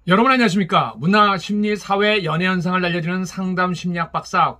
여러분 안녕하십니까? 문화, 심리, 사회, 연애 현상을 알려주는 상담 심리학 박사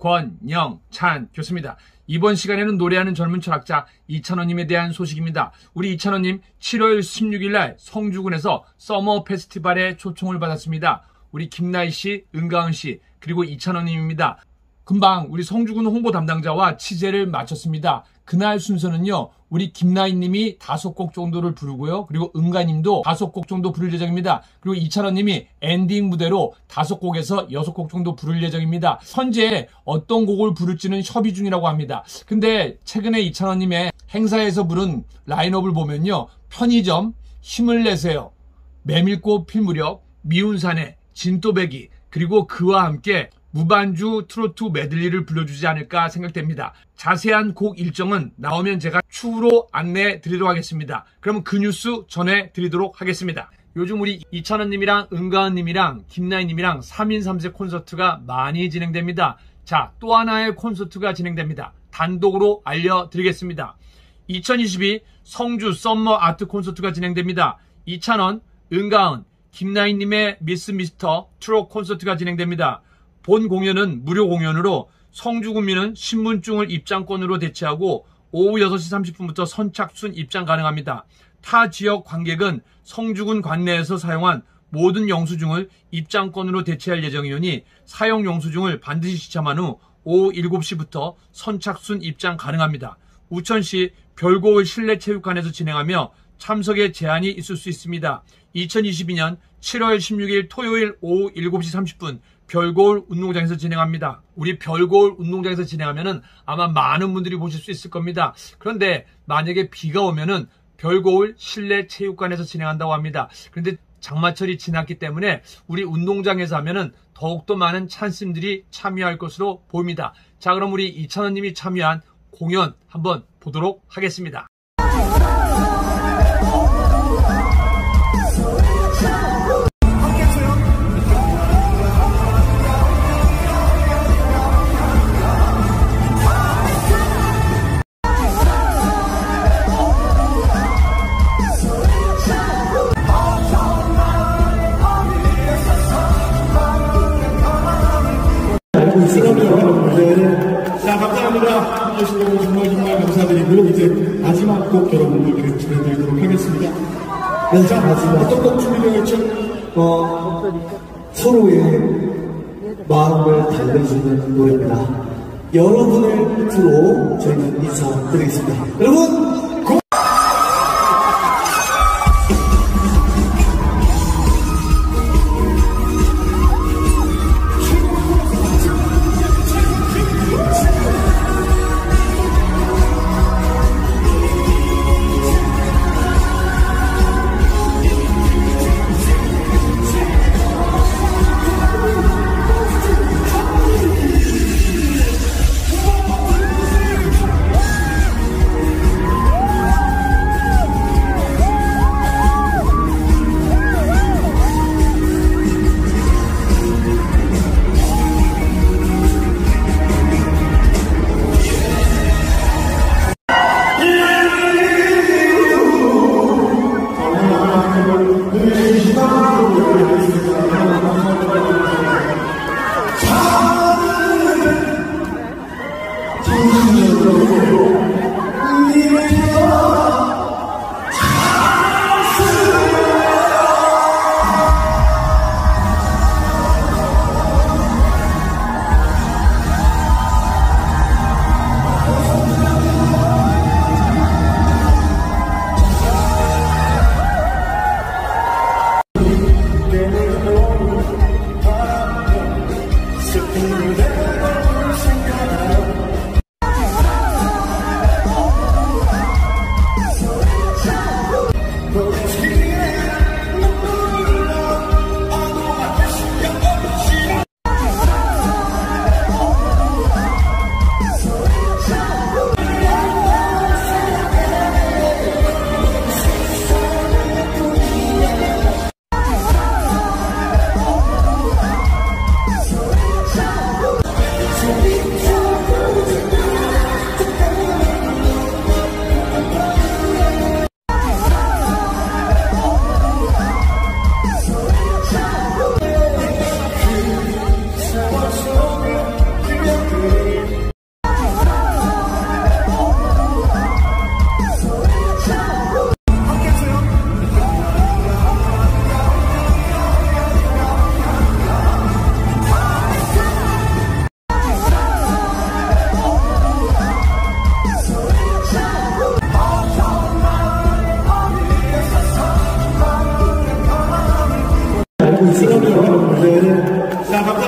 권영찬 교수입니다. 이번 시간에는 노래하는 젊은 철학자 이찬원님에 대한 소식입니다. 우리 이찬원님 7월 16일 날 성주군에서 서머 페스티벌에 초청을 받았습니다. 우리 김나희 씨, 은가은 씨, 그리고 이찬원님입니다. 금방 우리 성주군 홍보 담당자와 취재를 마쳤습니다. 그날 순서는요, 우리 김나희님이 5곡 정도를 부르고요. 그리고 은가님도 5곡 정도 부를 예정입니다. 그리고 이찬원님이 엔딩 무대로 5곡에서 6곡 정도 부를 예정입니다. 현재 어떤 곡을 부를지는 협의 중이라고 합니다. 근데 최근에 이찬원님의 행사에서 부른 라인업을 보면요, 편의점, 힘을 내세요, 메밀꽃 필 무렵, 미운 사내, 진또배기, 그리고 그와 함께 무반주 트로트 메들리를 불러주지 않을까 생각됩니다. 자세한 곡 일정은 나오면 제가 추후로 안내 드리도록 하겠습니다. 그러면 그 뉴스 전해드리도록 하겠습니다. 요즘 우리 이찬원님이랑 은가은님이랑 김나희님이랑 3인 3색 콘서트가 많이 진행됩니다. 자, 또 하나의 콘서트가 진행됩니다. 단독으로 알려드리겠습니다. 2022 성주 썸머 아트 콘서트가 진행됩니다. 이찬원, 은가은, 김나희님의 미스 미스터 트롯 콘서트가 진행됩니다. 본 공연은 무료 공연으로 성주군민은 신분증을 입장권으로 대체하고 오후 6시 30분부터 선착순 입장 가능합니다. 타 지역 관객은 성주군 관내에서 사용한 모든 영수증을 입장권으로 대체할 예정이오니 사용 영수증을 반드시 시참한 후 오후 7시부터 선착순 입장 가능합니다. 우천시 별고을 실내체육관에서 진행하며 참석에 제한이 있을 수 있습니다. 2022년 7월 16일 토요일 오후 7시 30분 별고을 운동장에서 진행합니다. 우리 별고을 운동장에서 진행하면은 아마 많은 분들이 보실 수 있을 겁니다. 그런데 만약에 비가 오면은 별고을 실내 체육관에서 진행한다고 합니다. 그런데 장마철이 지났기 때문에 우리 운동장에서 하면은 더욱더 많은 찬스님들이 참여할 것으로 보입니다. 자, 그럼 우리 이찬원님이 참여한 공연 한번 보도록 하겠습니다. 자, 감사합니다. 해주시고 정말 감사드리고 이제 마지막 곡 여러분들 들려드리도록 하겠습니다. 네, 자, 마지막 어떤 곡 준비되어 있죠? 서로의 마음을 달래주는 노래입니다. 여러분을 끝으로 저희는 인사드리겠습니다. 여러분,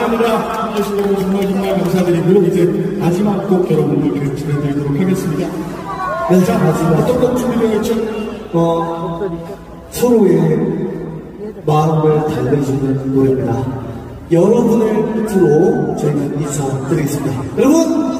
감사합니다. 해주시고 정말 감사드리고 이제 마지막 곡 여러분들께 전해드리도록 하겠습니다. 네, 자, 마지막. 어떤 곡 준비되어 있죠? 서로의 마음을 달래주는 노래입니다. 여러분을 뒤로 저희는 인사드리겠습니다. 여러분!